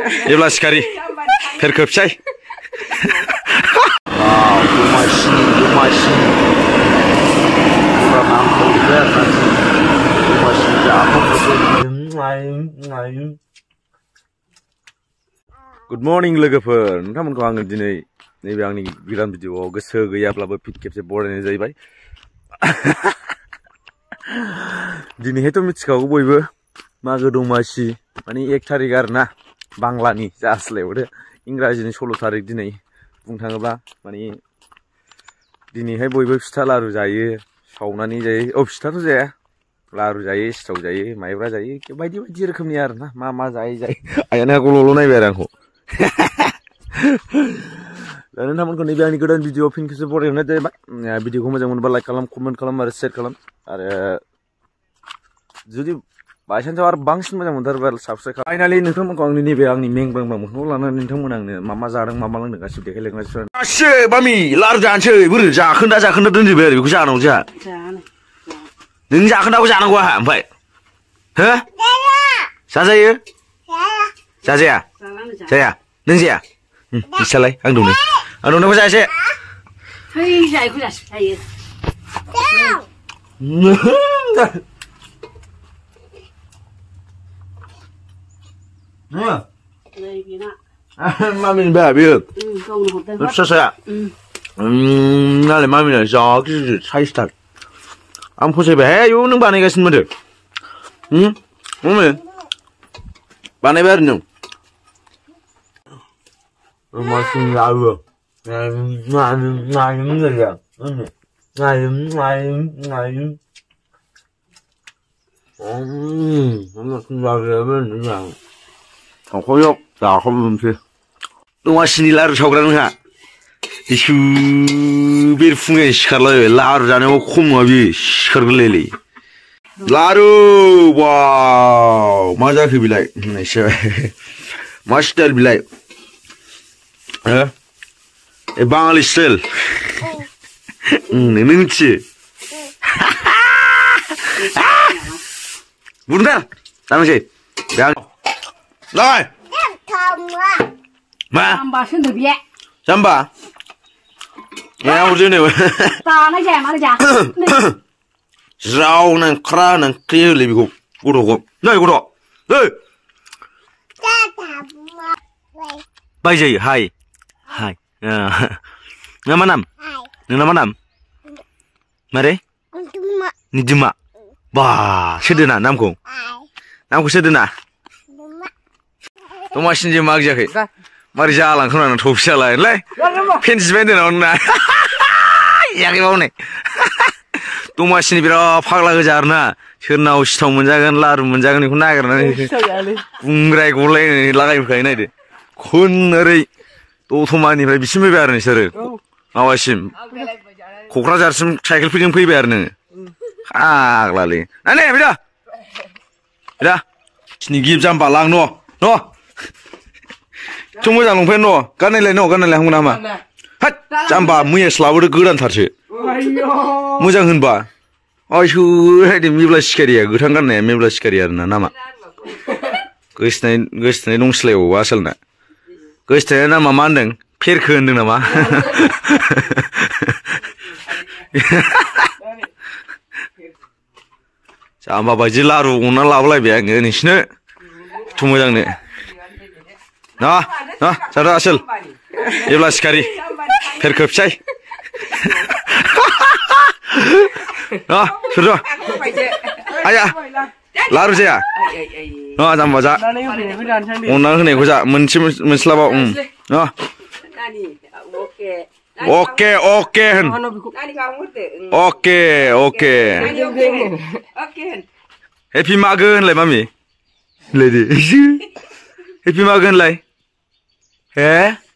जेब्ला सिखारि फेर खोबसै good morning लोगोफोर नोंथांमोनखौ आङो दिनै नैबे आंनि गोदान भिडिअआव गोसो गैयाब्लाबो फिन खेबसे बरायनाय जाहैबाय दिनैहायथ' मिथिखागौ बयबो मागो दमासि माने 1 थारिख आरोना बांलानि जास्लायहरदो इंराजिनि 16 थारिख दिनै बुंनो थाङोब्ला माने दिनैहाय बयबो फिथा लारु जायो सावनानै जायो फिथाथ' जाया लारु जायो सिथाव जायो माइब्रा जायो बायदि बायदि रोखोमनि आरोना मा जायो आयानो गल'ल' नायबाय आरो आंखौ दा नोंथांमोनखौ नैबे आंनि गोदान भिडिअ फिन खेबसे बरायहरनाय जाहैबाय भिडिअखौ मोजां मोनोबा लाइक खालाम कमेन्ट खालाम आरो शेयार खालाम आरो जुदि बायसान्सआव आरो बांसिन मोजां मोनथारोबा साबस्क्राइब खालाम फाइनालि नोंथांमोनखौ आंनि नैबे आंनि मेंब्रां मोखांखौ लानानै नोंथांमोन आंनो मा जादों मा लोंदों गासिबो देखायलांगासिनो दासो बामि लारु जानोसै बोरै जाखोन्दा दोनजोबबाय आरो बेखौ जानांगौ जोंहा नों जाखोन्दाखौ जानांगौ आहा ओमफ्राय हो जाजायो जाजाया जाया नों जाया इसालाय आं दंनायखौ जायासै जायखौ जायो मामिनि बा बेयो फिसाया नालाय मामिना जा गिदिर साइसथार आं फसायबाय हे आयौ नों बानायगासिनो माथो मम्मी बानायबाय आरो नों मासिं लाबो थांख'याव जाखांसै दमासिनि लारु सावग्रा नोंहा इसु बेरफुंनाय सिखारलायबाय लारु जानायाव खम नङा बियो सिखारगोरलायलाय लारु वाव मा जाखो बिलाय एसे मा स्टाइल बिलाय ए बाङालि स्टाइल नों मिथियो बुंदार दानोसै Rồi. Mà. Jamba xin được vậy. Jamba. Nghe không chứ này. Ta nó chè mà nó chả. Rau nè, kra nè, kia lì bị cô đồ. Đây cô đồ. Đây. Bây giờ hai. Nama nam. Nama nam. Mari. Nijma. Bah, sedena namku. Namku sedena. दमासिनि जे माग जायाखै मारै जालांखो होननानै थफि जालायलाय फेन्सिबाय दोनाव ना याखै बावनै दमासिनि बिराद फाग्ला गोजा आरोना सोरनाव सिथाव मोनजागोन लारु मोनजागोन बेखौ नागिरनानै बुंग्राय गलायनानै लागायफैखायो नायदो खुन ओरै दतमानिफ्राय बिसिम फैबाय आरो नोंसोरो माबासिम क'क्राझारसिम साइकेलफोरजों फैबाय आरो नोङो फाग्लालै नानै फैदा सिनि गिफ्ट जाम्बा लां न' थ' मोजां लंपेन्ट न' गाननायलाय हांगौ नामा हाट जाम्बा मैयासो लाबोदो गोदानथारसो मोजां होनबा आयसो मेब्ला सिखारिया गोथां गाननाया मेब्ला सिखारि आरोना नामा गोसोथोनाय दंस्लायाव आसोलना गोसोथोनाय नामा मा होनदों फेरखो होनदों नामा जाम्बा बायदि लारु अनना लाबोलायबाय आङो नोंसिनो थ' मोजांनो जादो आसोल जेब्ला सिखारि फेर खोबसै सोरथ' आया लारु जाया जाम्बा जा अननानै होनायखौ जा मोनस्लाबाव अके होन अके हेपि मागो होनलाय मामि होनलायदो हेपि मागो होनलाय हे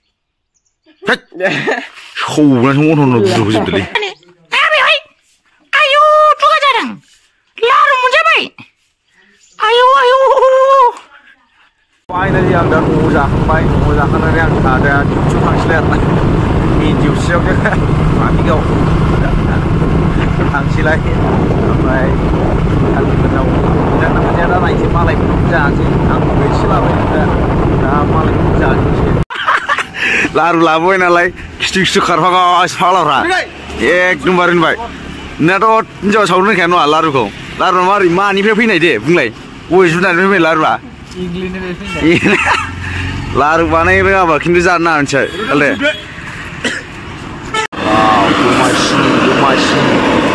सौनासो गन्थंनाव बुजोबजोबदोलै आयौ दुगा जादों लारु मोनजाबाय आयौ फाइनालि आं दा न'आव जाखांबाय न'आव जाखांनानै आं दा डिउटियाव थांसैलाय आरोना मेन डिउटियाव मानिगाव थांसैलाय ओमफ्राय आंनिफोरनाव मोजां ना मोजां दा नायसै मालायफोरनाव जानोसै आंबो एसे लाबाय दा मालाय लारु लाबोबाय नालाय खिथु खिथु खारफागासिनो फाग्लाफ्रा एकदमबारे होनबाय नोंनाथ' हिनजावा सावनो रोंखाया नङा लारुखौ लारुआ मारै मानिफ्राय फैनाय दे बुंलाय बबे जुनारनिफ्राय फैनाय लारुआ लारु बानाय रोङाबा खिन्थु जानो नाङा मिथिबाय दे दमासि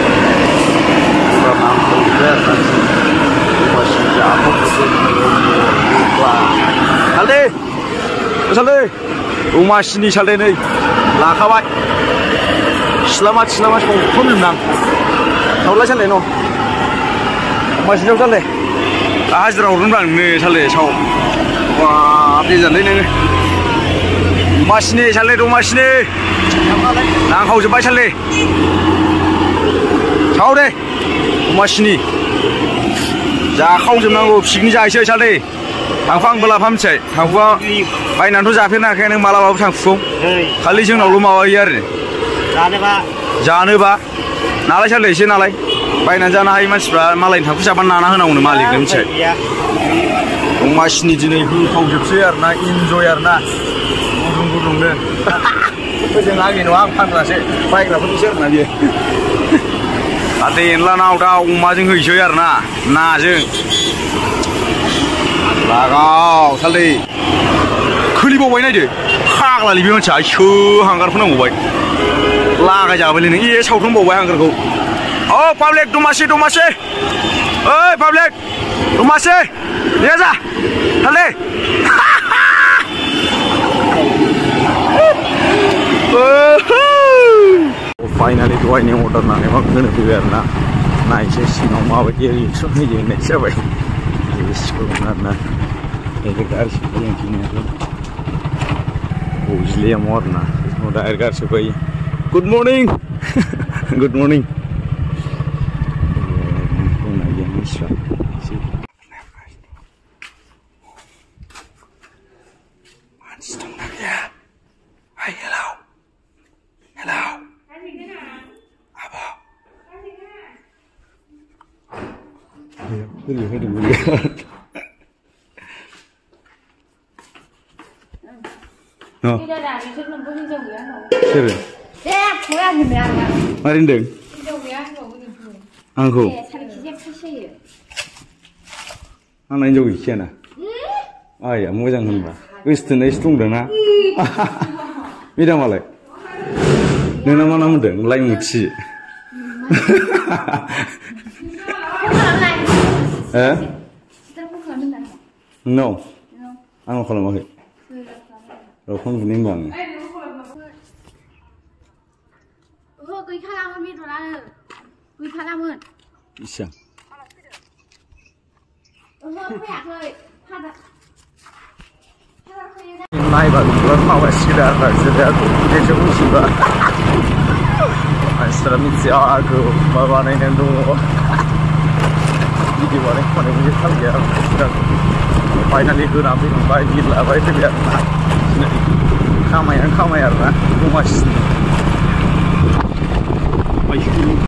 सालदे दमासिनि सालदे नै लाखाबाय सिलामा संखौनो नां सावलाय सालदे न' दमासियाव सालदे हाजिरा हरगोनब्रा नोंनो सालदे साव बाब देजालै नोङो दमासिनि सालदे दमासिनि नांखावजोब्बाय सालदे साव दे दमासिनि जाखावजोबनांगौ पिकनिक जाहैसै सालदे थांफा आंबो लाफा मिथिबाय थांफा बायनानैथ' जाफेरनो हाखाया नों मालाबाबो थांफुखौ खालि जोंनावल' माबायो आरो जानोबा नालाय सालदे एसे नालाय बायनानै जानो हायो मानसिफ्रा मालायनि थांफु जाबा नाना होनांगौनो मालिकनो मिथिबाय दमासिनि दिनै होखावजोबसै आरोना इन्जय आरोना गुदुंनो जों आंनि नङा आं फानग्रासो बायग्राफोरनिसो आरोना बियो आरो एनलानाव दाउ अमाजों हैसै आरोना नाजों लागाव सालदे खोलिबावबाय नायदो फाग्लालै बे मानसिया सो हांगार फोनांबावबाय लागाय जाबायलै नों ए सावथुनबावबाय हांगारखौ औ पाब्लिक दमासि ओइ पाब्लिक दमासि दे जा सालदे फाइनालि दहायनि अर्डार नानै मा होनो फैबाय आरोना नायसै सिङाव माबायदि रिएक्सन होयो होननाय जाबाय सिखावमोन आरोना गारि सोबाय बजिलायाव आरोना डाइरेक्ट गारि सोबाय गुड मर्निं दंना गैया मानसिफ्रा मानसि दंना गैया हाय हेलौ आब' सोरो मारै होनदों आंखौ आंना हिनजाव गैखायाना आइया मोजां होनबा गोसोथोनायसो दंदांना मेदामालाय नोंना मा नाम होनदों लाइमुथि नोंनाव आंनाव खालामाखै र' फन बुनि होनबा आङो बेसेबां नायबा बिराद माबासिगोन आरोना जोंहा मिथिबा मानसिफ्रा मिथिया आंखौ मा बानायनानै दङ भिडिअ बानायखौमानाय मोनसे थाल गैया फाइनालि होना फैखांबाय बिल लाबाय फैबाय आरोना खामायानो खामाय आरोना दमासिनि